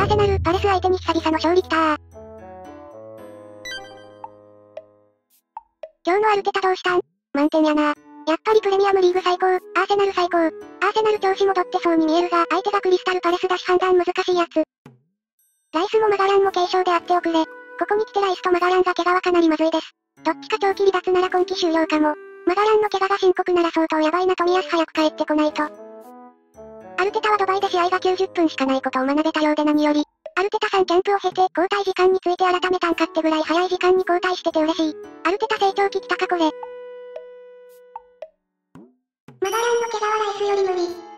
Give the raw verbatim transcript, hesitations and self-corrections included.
アーセナル、パレス相手に久々の勝利きたー。今日のアルテタどうしたん？満点やな。やっぱりプレミアムリーグ最高、アーセナル最高。アーセナル調子戻ってそうに見えるが、相手がクリスタルパレスだし判断難しいやつ。ライスもマガランも軽傷であっておくれ。ここに来てライスとマガランが怪我はかなりまずいです。どっちか長期離脱なら今季終了かも。マガランの怪我が深刻なら相当やばいな。冨安早く帰ってこないと。アルテタはドバイで試合がきゅうじゅっぷんしかないことを学べたようで何より。アルテタさんキャンプを経て交代時間について改めたんかってぐらい早い時間に交代してて嬉しい。アルテタ成長期来たかこれ。マガランの怪我はライスより無理。